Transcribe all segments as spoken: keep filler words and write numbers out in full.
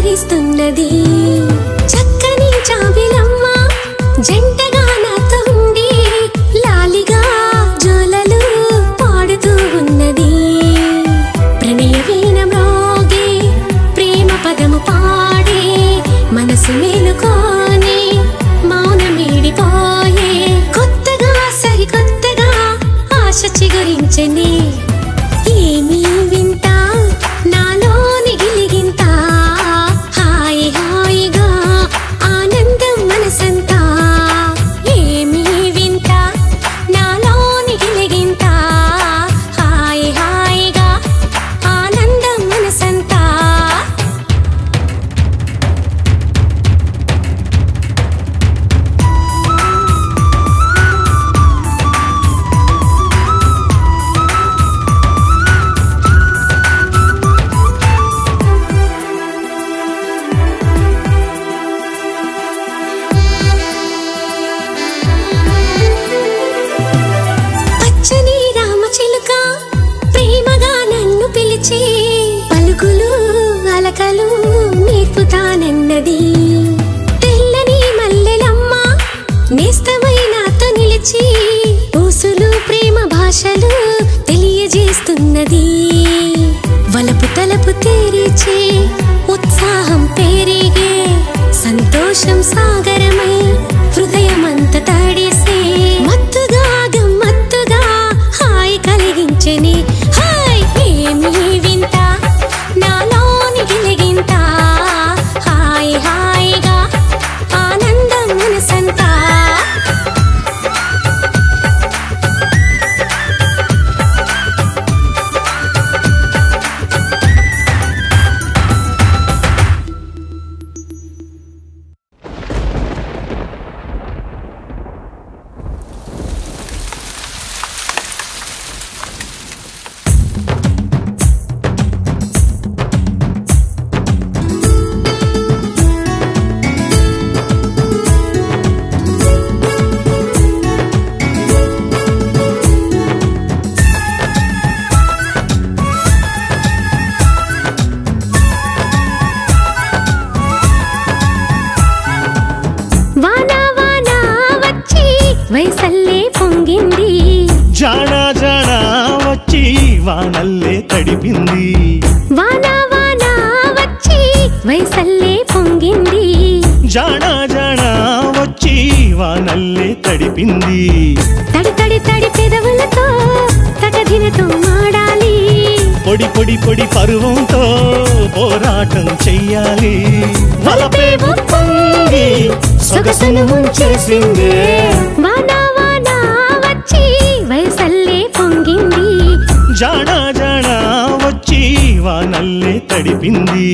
పలకరిస్తున్నది చక్కని జాబిలమ్మ జంటగా నాతో ఉండి లాలిగా జోలలు పాడుతూ ఉన్నది ప్రణయ వీణ మ్రోగే ప్రేమ పదము పాడే మనసు మేలుకోని మౌనమీడిపోయే కొత్తగా సరికొత్తగా ఆశ చిగురించెనే ఏమీ వింత నాలోని గిలిగింత హాయి హాయిగా ఆనందం మనసంతా ఏమీ వింత నాలోని గిలిగింత హాయి హాయిగా ఆనందం మనసంతా పచ్చని రామచిలుక ప్రేమగా నన్ను పిలిచి పలుకులు అలకలు నేర్పుతానన్నది తెల్లని మల్లెలమ్మ నేస్తమై నాతో నిలిచి ఊసులు ప్రేమ భాషలు తెలియజేస్తున్నది వలపు తలపు తెరిచే ఉత్సాహం పెరిగే సంతోషం సాగరమై హృదయమంత తడిసే మత్తుగా గమ్మత్తుగా హాయి కలిగించెని హాయ్ ఏమీ వింత నాలోని గిలిగింత హాయి హాయిగా ఆనందం మనసంతా వానా వానా వచ్చి వయసల్లే పొంగింది జానా జానా వచ్చి వానల్లే తడిపింది వానా వానా వచ్చి వయసల్లే పొంగింది జానా జానా వచ్చి వానల్లే తడిపింది తడి తడి తడి పెదవులతో తటదినతో మాడాలి పొడి పొడి పొడి పరువంతో పోరాటం చెయ్యాలి వలపే పొంగి సొగసును ముంచేసిందే వానా వానా వచ్చి వయసల్లే పొంగింది జానా జానా వచ్చి వానల్లే తడిపింది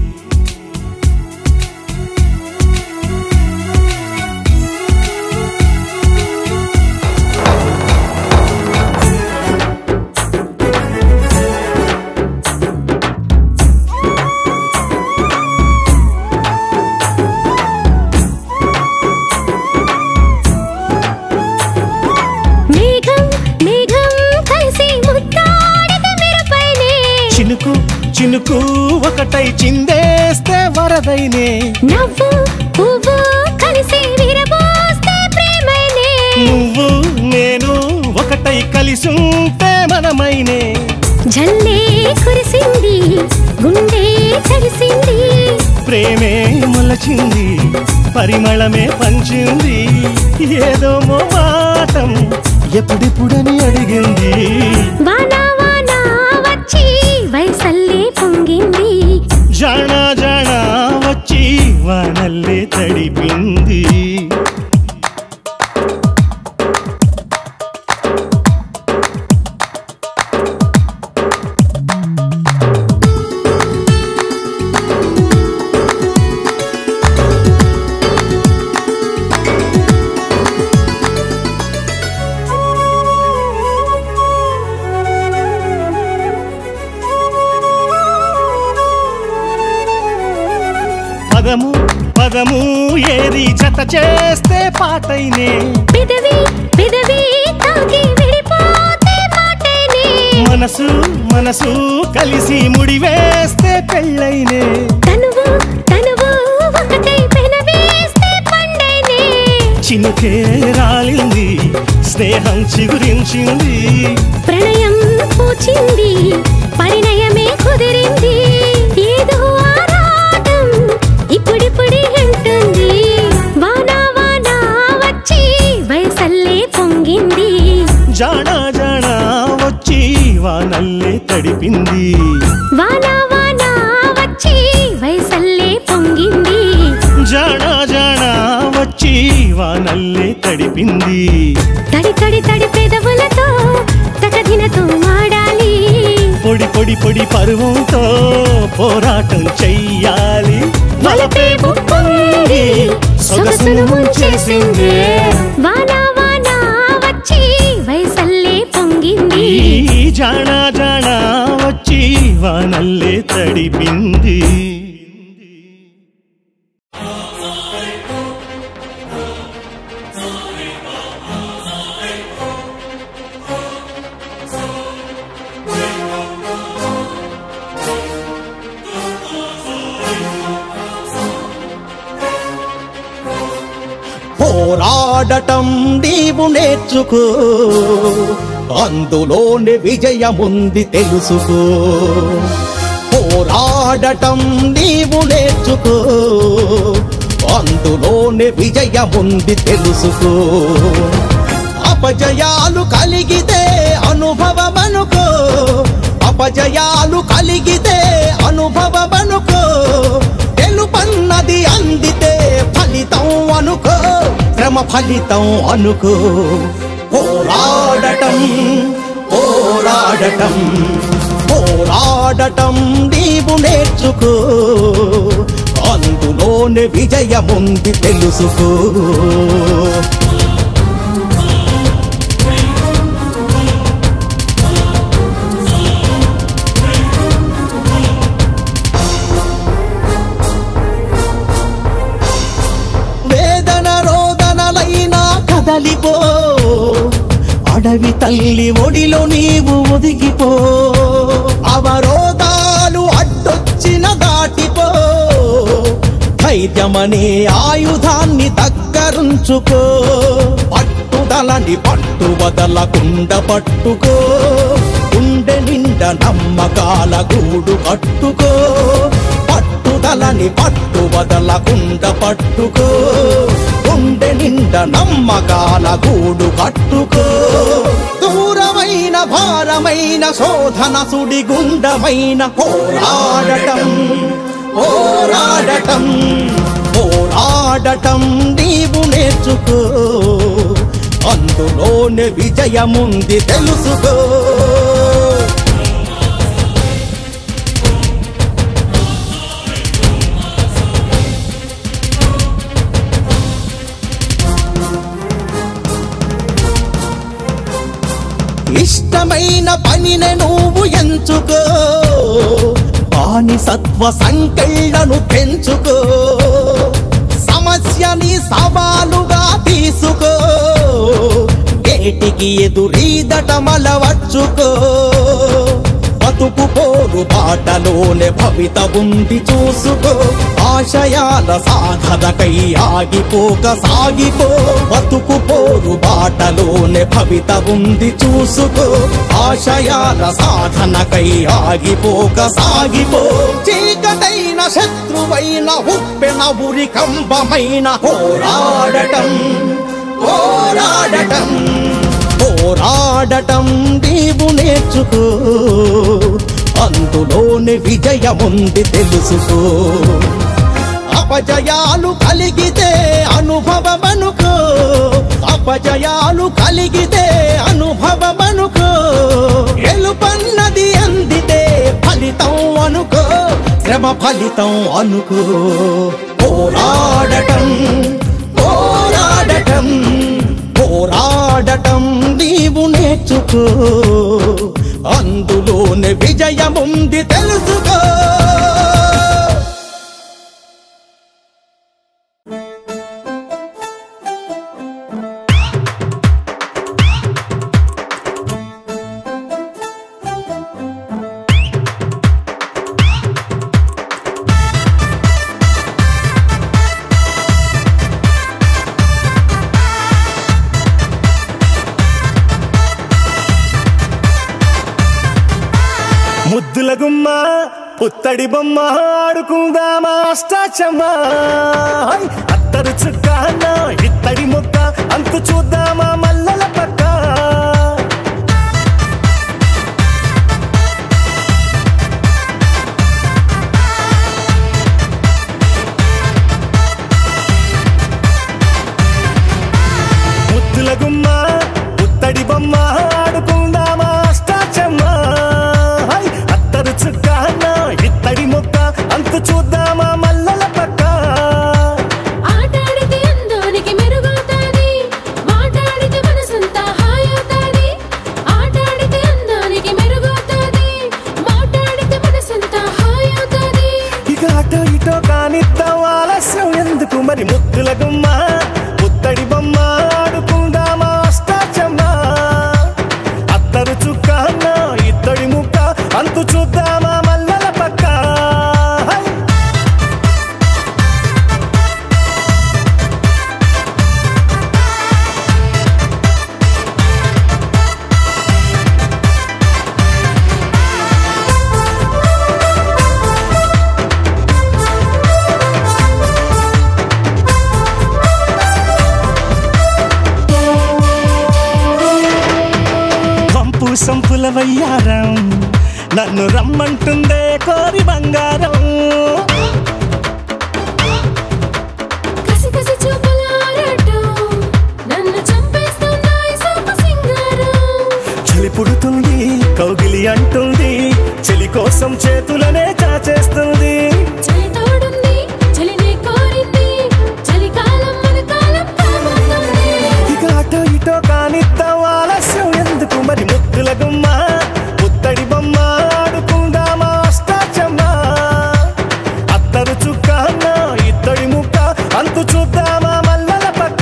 మేఘం మేఘం కలిసి ముద్దాడితే మెరుపైనే చినుకు చినుకు ఒకటై చిందేస్తే వరదైనే నవ్వు పువ్వు కలిసి విరబోస్తే ప్రేమైనే నువ్వు నేను ఒకటై కలిసుంటే మనమైనే జల్లే కురిసింది గుండె తడిసింది ప్రేమే మొలచింది పరిమళమే పంచింది ఏదో మోమాటం ఎప్పుడిప్పుడని అడిగింది వానా వానా వచ్చి వయసల్లే పొంగింది జానా జానా వచ్చి వానల్లే తడిపింది పదము పదము ఏది జత చేస్తే పాటైనే పెదవి పెదవి తాకి విడిపోతే మాటైనే మనసు మనసు కలిసి ముడివేస్తే పెళ్ళైనే తనువు ఒకటై పెనవేస్తే పండేనే చినుకే రాలింది స్నేహం చిగురించింది ప్రణయం పూచింది పరిణయమే కుదిరింది ఏదో ఆరాటం ఇప్పుడిప్పుడే అంటుంది వానా వానా వచ్చి వయసల్లే పొంగింది జానా జానా వచ్చి వానల్లే తడిపింది వానా వానా వచ్చి వయసల్లే పొంగింది జానా జానా వచ్చి వానల్లే తడిపింది తడి తడి తడి పెదవులతో తకదినతో మాడాలి పొడి పొడి పొడి పరువంతో పోరాటం చెయ్యాలి వలపే ఉప్పొంగి సొగసును ముంచేసింది వానా వానా వచ్చి వయసల్లే పొంగింది ఈ జానా జానా వచ్చి వానల్లే తడిపింది పోరాడటం నీవు నేర్చుకో అందులోనే విజయముంది తెలుసుకో పోరాడటం నీవు నేర్చుకో అందులోనే విజయముంది తెలుసుకో అపజయాలు కలిగితే అనుభవమనుకో అపజయాలు కలిగితే అనుభవమనుకో తెలుపన్నది అందితే ఫలితం అనుకో శ్రమ ఫలితం అనుకో పోరాడటం పోరాడటం పోరాడటం నీవు నేర్చుకో అందులోనే విజయముంది తెలుసుకో కదలిపో అడవి తల్లి ఒడిలో నీవు ఒదిగిపో అవరోధాలు అడ్డొచ్చిన దాటిపో ధైర్యమనే ఆయుధాన్ని దగ్గరుంచుకో పట్టుదలని పట్టు వదలకుండ పట్టుకో గుండె నిండా నమ్మకాల గూడు కట్టుకో పట్టుదలని పట్టు వదలకుండ పట్టుకో గుండె నిండా నమ్మకాల గూడు కట్టుకో దూరమైన భారమైన శోధన సుడిగుండమైన పోరాడటం పోరాడటం పోరాడటం నీవు నేర్చుకో అందులోనే విజయముంది తెలుసుకో ఇష్టమైన పనిని నువ్వు ఎంచుకో బానిసత్వ సంకెళ్లను పెంచుకో సమస్యని సవాలుగా తీసుకో గేటికి ఎదురీదటమలవచ్చుకో బతుకు పోరు బాటలోనే భవిత ఉంది చూసుకో ఆశయాల సాధనకై ఆగిపోక సాగిపో బతుకు పోరు బాటలోనే భవిత ఉంది చూసుకో ఆశయాల సాధనకై ఆగిపోక సాగిపో చీకటైన శత్రువైన ఉప్పెన ఉరి కంబమైన పోరాడటం పోరాడటం పోరాడటం నీవు నేర్చుకో అందులోనే విజయముంది తెలుసుకో అపజయాలు కలిగితే అనుభవమనుకో అపజయాలు కలిగితే అనుభవమనుకో గెలుపన్నది అందితే ఫలితం అనుకో శ్రమ ఫలితం అనుకో పోరాడటం పోరాడటం పోరాడటం నీవు నేర్చుకో అందులోనే విజయముంది తెలుసుకో ముద్దుల గుమ్మ పుత్తడి బొమ్మ ఆడుకుందామా అష్టాచమ్మా అత్తరు చుక్క ఇత్తడి ముక్క అంతు చూద్దామా మల్లల పక్క ముద్దుల గుమ్మ పుత్తడి బొమ్మ ఆడుకుందామా అష్టాచమ్మా అత్తరు చుక్క ఇత్తడి ముక్క అంతు చూద్దామా మల్లల పక్క ఆటాడితే అందానికి మెరుగవుతాది మాట్లాడితే మనసంతా హాయవుతాది ఆటాడితే అందానికి మెరుగవుతాది మాట్లాడితే మనసంతా హాయవుతాది ఇక అటో ఇటో కానిద్దాం ఆలస్యం ఎందుకు మరి ముద్దుల గుమ్మ పుత్తడి బొమ్మ ఆడుకుందామా అష్టాచమ్మా అత్తరు చుక్క ఇత్తడి ముక్క అంతు చూద్దామా మల్లల పక్క వంపు సంపుల వయ్యారం నన్ను రమ్మంటుందే కోరి బంగారం కసి కసి చూపుల ఆరాటం నన్ను చంపేస్తున్నాయి సోపు సింగారం చలి పుడుతుంది కౌగిలి అంటుంది చెలి కోసం చేతులనే చాచేస్తుంది చలి తోడుంది చలిని కోరింది చలికాలం మన కాలం కాబోతుంది ఇక అటో ఇటో కానిద్దాం ఆలస్యం ఎందుకు మరి ముద్దుల గుమ్మ పుత్తడి బొమ్మ ఆడుకుందామా అష్టాచమ్మా అత్తరు చుక్క ఇత్తడి ముక్క అంతు చూద్దామా మల్లల పక్క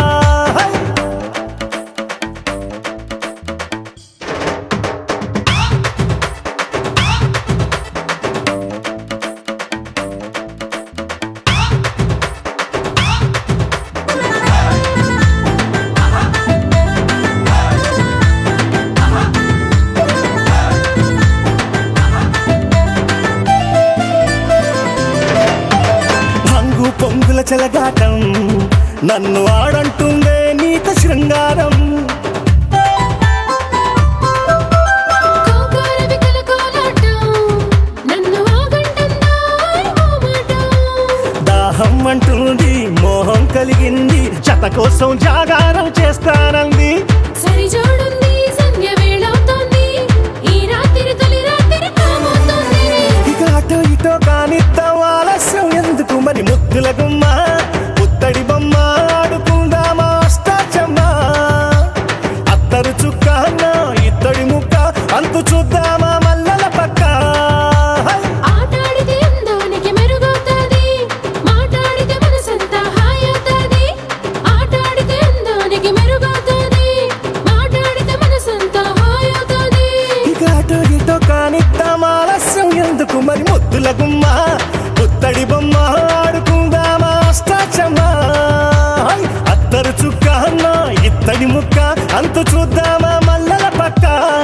భంగు పొంగుల చెలగాటం నన్ను ఆడంటుందే నీత శృంగారం కోకార వికల కోలాటం నన్ను ఆగంటుందా మోమాటం దాహం అంటుంది మోహం కలిగింది జత కోసం జాగారం చేస్తానంది సరిజోడుంది సంధ్య వేళవుతోంది ఈ రాత్రి తొలి రాత్రి కాబోతోంది ఇక అటో ఇటో కానిద్దాం ఆలస్యం ఎందుకు మరి ముద్దుల గుమ్మ పుత్తడి బొమ్మ ఆడుకుందామా అష్టాచమ్మా అత్తరు చుక్క ఇత్తడి ముక్క అంతు చూద్దామా మల్లల పక్క ఆటాడితే అందానికి మెరుగవుతాది మాట్లాడితే మనసంతా హాయవుతాది ఆటాడితే అందానికి మెరుగవుతాది మాట్లాడితే మనసంతా హాయవుతాది ఇక అటో ఇటో కానిద్దాం ఆలస్యం ఎందుకు మరి ముద్దుల గుమ్మ పుత్తడి బొమ్మ ఆడుకుందామా అష్టాచమ్మా అత్తరు చుక్క ఇత్తడి ముక్క అంతు చూద్దామా మల్లల పక్క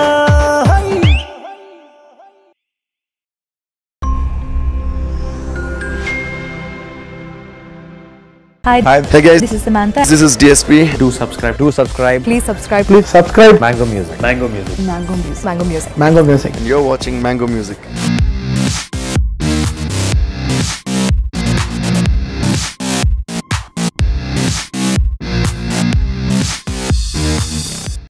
Hi. Hi, hey guys, This is Samantha. this is D S P. Do subscribe. Do subscribe. Please subscribe. Please subscribe. Mango Music. Mango Music. Mango Music. Mango Music. Mango Music. And you're watching Mango Music.